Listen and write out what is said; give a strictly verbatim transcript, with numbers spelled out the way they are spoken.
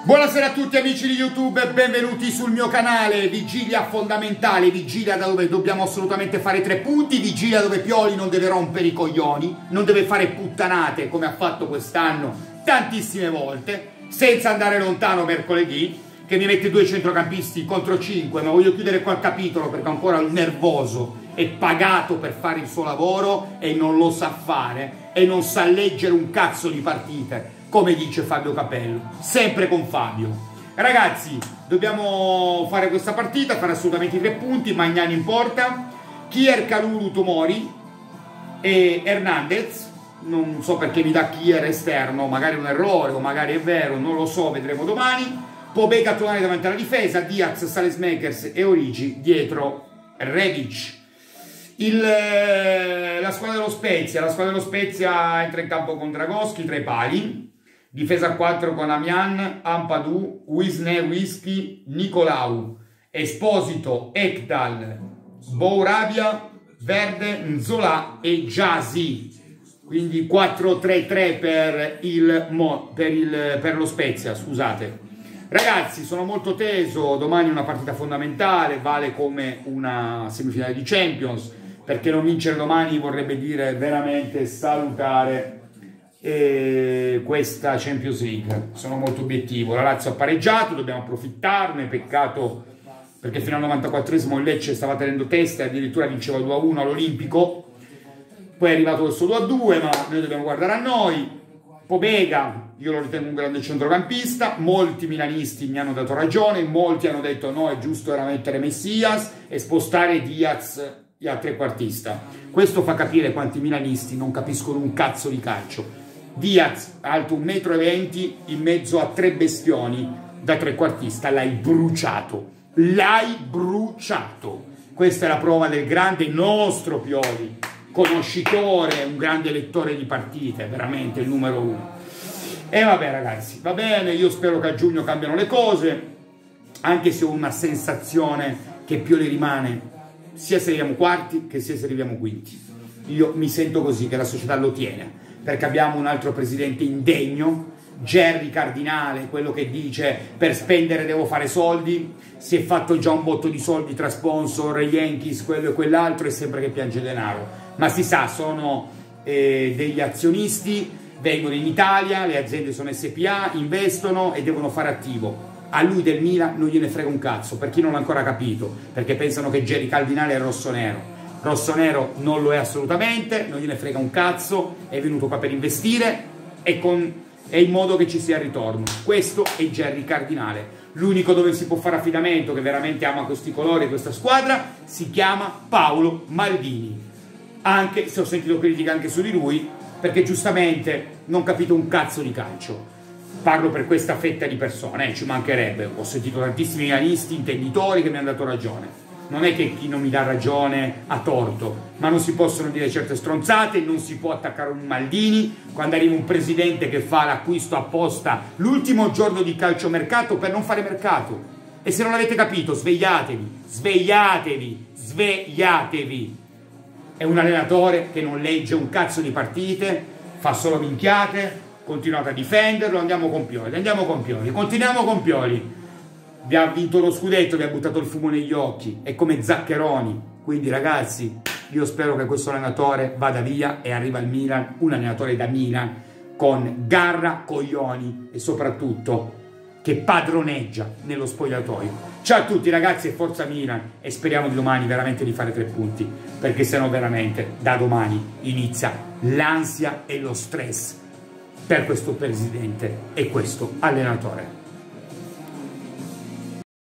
Buonasera a tutti amici di YouTube, benvenuti sul mio canale. Vigilia fondamentale, vigilia da dove dobbiamo assolutamente fare tre punti, vigilia dove Pioli non deve rompere i coglioni, non deve fare puttanate come ha fatto quest'anno tantissime volte, senza andare lontano mercoledì, che mi mette due centrocampisti contro cinque, ma voglio chiudere qua il capitolo perché ancora il nervoso è pagato per fare il suo lavoro e non lo sa fare e non sa leggere un cazzo di partite, come dice Fabio Capello, sempre con Fabio. Ragazzi, dobbiamo fare questa partita, fare assolutamente i tre punti. Magnani in porta, Kier, Kalulu, Tomori e Hernandez. Non so perché mi dà Kier esterno, magari è un errore o magari è vero, non lo so, vedremo domani. Pobega, Tonali davanti alla difesa, Diaz, Salesmakers e Origi dietro Rebic. Il, la squadra dello Spezia, la squadra dello Spezia entra in campo con Dragoschi tra i pali. Difesa a quattro con Amian, Ampadu, Wisne, Whisky, Nicolau, Esposito, Ekdal, Bourabia, Verde, Nzola e Jasi. Quindi quattro tre tre per, il, per, il, per lo Spezia, scusate. Ragazzi, sono molto teso, domani è una partita fondamentale, vale come una semifinale di Champions, perché non vincere domani vorrebbe dire veramente salutare E questa Champions League. Sono molto obiettivo. La Lazio ha pareggiato, dobbiamo approfittarne. Peccato perché fino al novantaquattresimo il Lecce stava tenendo testa e addirittura vinceva due a uno all'Olimpico, poi è arrivato questo due a due, ma noi dobbiamo guardare a noi. Pobega, io lo ritengo un grande centrocampista, molti milanisti mi hanno dato ragione, molti hanno detto no, è giusto era mettere Messias e spostare Diaz a trequartista. Questo fa capire quanti milanisti non capiscono un cazzo di calcio. Diaz, alto un metro e venti, in mezzo a tre bestioni, da trequartista l'hai bruciato, l'hai bruciato. Questa è la prova del grande nostro Pioli, conoscitore, un grande lettore di partite, veramente il numero uno. E vabbè ragazzi, va bene, io spero che a giugno cambiano le cose, anche se ho una sensazione che Pioli rimane sia se arriviamo quarti che sia se arriviamo quinti. Io mi sento così, che la società lo tiene, perché abbiamo un altro presidente indegno, Gerry Cardinale, quello che dice per spendere devo fare soldi, si è fatto già un botto di soldi tra sponsor, Yankees, quello e quell'altro, e sempre che piange denaro. Ma si sa, sono eh, degli azionisti, vengono in Italia, le aziende sono S P A, investono e devono fare attivo. A lui del Milan non gliene frega un cazzo, per chi non l'ha ancora capito, perché pensano che Gerry Cardinale è rossonero. Rossonero non lo è assolutamente, non gliene frega un cazzo, è venuto qua per investire e con, è in modo che ci sia il ritorno. Questo è Gerry Cardinale. L'unico dove si può fare affidamento, che veramente ama questi colori e questa squadra, si chiama Paolo Maldini. Anche se ho sentito critiche anche su di lui, perché giustamente non capito un cazzo di calcio. Parlo per questa fetta di persone, eh, ci mancherebbe. Ho sentito tantissimi analisti, intenditori che mi hanno dato ragione. Non è che chi non mi dà ragione ha torto, ma non si possono dire certe stronzate, non si può attaccare un Maldini quando arriva un presidente che fa l'acquisto apposta l'ultimo giorno di calciomercato per non fare mercato. E se non l'avete capito, svegliatevi, svegliatevi, svegliatevi. È un allenatore che non legge un cazzo di partite, fa solo minchiate. Continuate a difenderlo, andiamo con Pioli, andiamo con Pioli, continuiamo con Pioli. Vi ha vinto lo scudetto, vi ha buttato il fumo negli occhi, è come Zaccheroni. Quindi ragazzi, io spero che questo allenatore vada via e arriva al Milan, un allenatore da Milan con garra, coglioni e soprattutto che padroneggia nello spogliatoio. Ciao a tutti ragazzi e forza Milan, e speriamo di domani veramente di fare tre punti, perché sennò veramente da domani inizia l'ansia e lo stress per questo presidente e questo allenatore.